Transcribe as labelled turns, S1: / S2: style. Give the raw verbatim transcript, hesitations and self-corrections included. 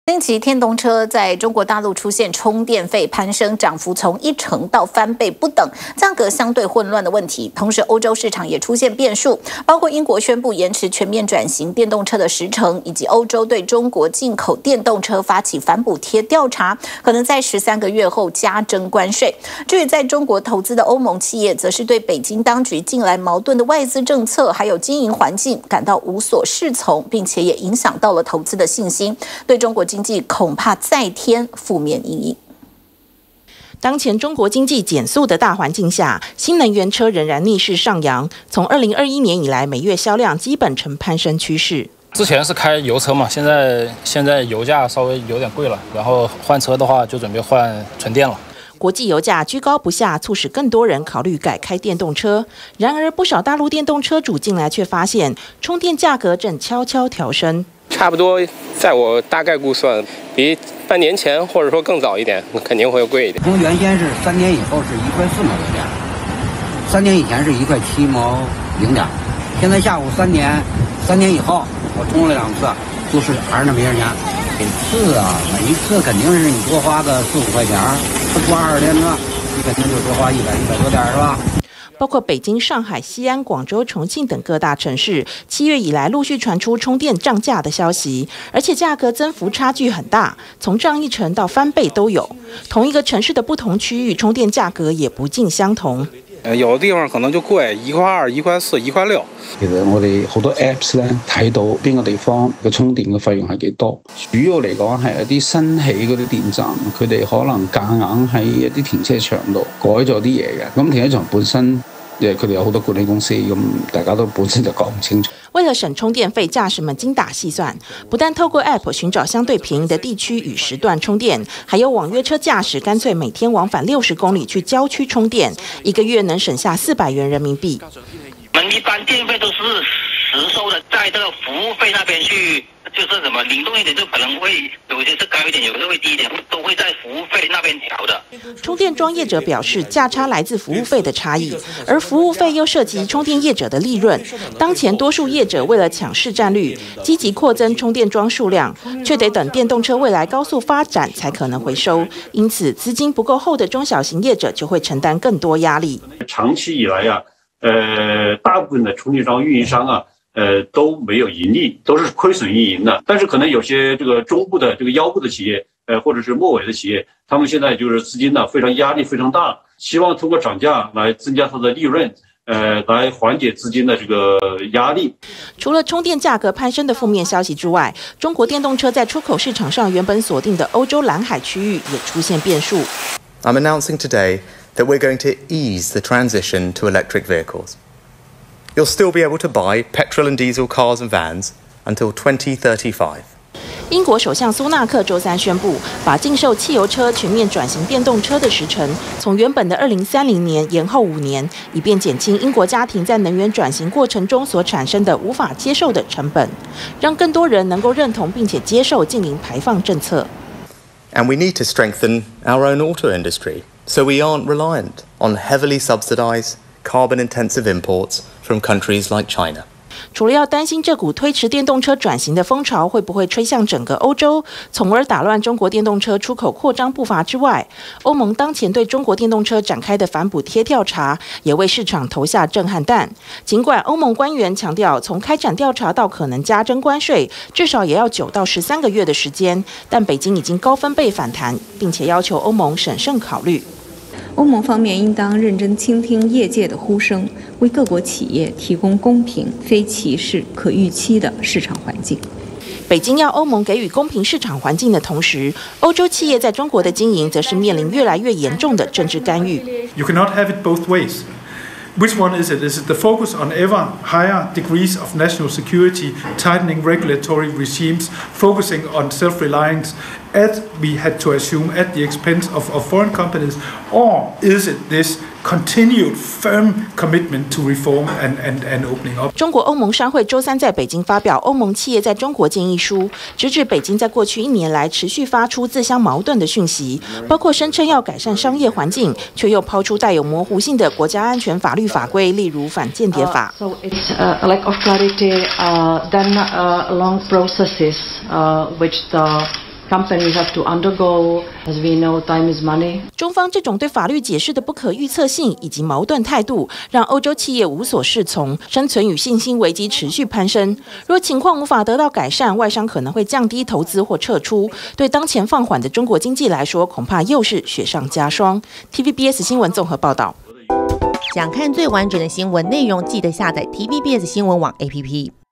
S1: 近期电动车在中国大陆出现充电费攀升，涨幅从一成到翻倍不等，价格相对混乱的问题。同时，欧洲市场也出现变数，包括英国宣布延迟全面转型电动车的时程，以及欧洲对中国进口电动车发起反补贴调查，可能在十三个月后加征关税。至于在中国投资的欧盟企业，则是对北京当局近来矛盾的外资政策还有经营环境感到无所适从，并且也影响到了投资的信心，对中国经济恐怕再添负面阴影。
S2: 当前中国经济减速的大环境下，新能源车仍然逆势上扬。从二零二一年以来，每月销量基本呈攀升趋势。
S3: 之前是开油车嘛，现在现在油价稍微有点贵了，然后换车的话就准备换纯电了。
S2: 国际油价居高不下，促使更多人考虑改开电动车。然而，不少大陆电动车主近来却发现，充电价格正悄悄调升。
S4: 差不多，在我大概估算，比半年前或者说更早一点，肯定会贵一点。
S5: 从原先是三年以后是一块四毛一点，三年以前是一块七毛零点，现在下午三年，三年以后我充了两次，就是还是那么些钱。每次啊，每一次肯定是你多花个四五块钱，不花二十天车，你肯定就多花一百一百多点是吧？
S2: 包括北京、上海、西安、广州、重庆等各大城市，七月以来陆续传出充电涨价的消息，而且价格增幅差距很大，从涨一成到翻倍都有。同一个城市的不同区域，充电价格也不尽相同。
S6: 呃，有的地方可能就贵，一塊二、一塊四、一塊六。
S7: 其實我哋好多 Apps 咧睇到邊個地方嘅充電嘅費用係幾多。主要嚟講係一啲新起嗰啲電站，佢哋可能夾硬喺一啲停車場度改咗啲嘢嘅。咁停車場本身誒佢哋有好多管理公司，咁大家都本身就講唔清楚。
S2: 为了省充电费，驾驶们精打细算，不但透过 App 寻找相对便宜的地区与时段充电，还有网约车驾驶干脆每天往返六十公里去郊区充电，一个月能省下四百元人民币。
S8: 我们一般电费都是实收的，在这个服务费那边去，就是什么灵动一点，就可能会有些是高一点，有些会低一点，都会在服务费那边调的。
S2: 充电桩业者表示，价差来自服务费的差异，而服务费又涉及充电业者的利润。当前多数业者为了抢市占率，积极扩增充电桩数量，却得等电动车未来高速发展才可能回收。因此，资金不够厚的中小型业者就会承担更多压力。
S9: 长期以来呀、啊，呃，大部分的充电桩运营商啊。呃，都没有盈利，都是亏损运营的。但是可能有些这个中部的、这个腰部的企业，呃，或者是末尾的企业，他们现在就是资金呢非常压力非常大，希望通过涨价来增加它的利润，呃，来缓解资金的这个压力。
S2: 除了充电价格攀升的负面消息之外，中国电动车在出口市场上原本锁定的欧洲蓝海区域也出现变数。
S10: I'm announcing today that we're going to ease the transition to electric vehicles. You'll still be able to buy petrol and diesel cars and vans until twenty thirty-five.
S2: 英国首相苏纳克周三宣布，把禁售汽油车全面转型电动车的时程，从原本的二零三零年延后五年，以便减轻英国家庭在能源转型过程中所产生的无法接受的成本，让更多人能够认同并且接受净零排放政策。
S10: And we need to strengthen our own auto industry, so we aren't reliant on heavily subsidized, carbon-intensive imports from countries like China.
S2: 除了要担心这股推迟电动车转型的风潮会不会吹向整个欧洲，从而打乱中国电动车出口扩张步伐之外，欧盟当前对中国电动车展开的反补贴调查，也为市场投下震撼弹。尽管欧盟官员强调，从开展调查到可能加征关税，至少也要九到十三个月的时间，但北京已经高分贝反弹，并且要求欧盟审慎考虑。
S11: 欧盟方面应当认真倾听业界的呼声，为各国企业提供公平、非歧视、可预期的市场环境。
S2: 北京要欧盟给予公平市场环境的同时，欧洲企业在中国的经营则是面临越来越严重的政治干预。
S12: You cannot have it both ways. Which one is it? Is it the focus on ever higher degrees of national security, tightening regulatory regimes, focusing on self-reliance, as we had to assume, at the expense of, of foreign companies? Or is it this continued firm commitment to reform and, and, and opening up?
S2: 中国欧盟商会周三在北京发表《欧盟企业在中国建议书》，直指北京在过去一年来持续发出自相矛盾的讯息，包括声称要改善商业环境，却又抛出带有模糊性的国家安全法律法规，例如反间谍法。
S13: Uh, so it's uh, a lack of clarity, uh, then uh, long processes uh, which the companies have to undergo. As we know, time is money.
S2: 中方这种对法律解释的不可预测性以及矛盾态度，让欧洲企业无所适从，生存与信心危机持续攀升。若情况无法得到改善，外商可能会降低投资或撤出，对当前放缓的中国经济来说，恐怕又是雪上加霜。T V B S 新闻综合报道。
S14: 想看最完整的新闻内容，记得下载 T V B S 新闻网 A P P。